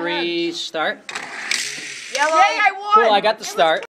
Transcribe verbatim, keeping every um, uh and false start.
three, start. Yellow. Yay, I won! Cool, I got the start.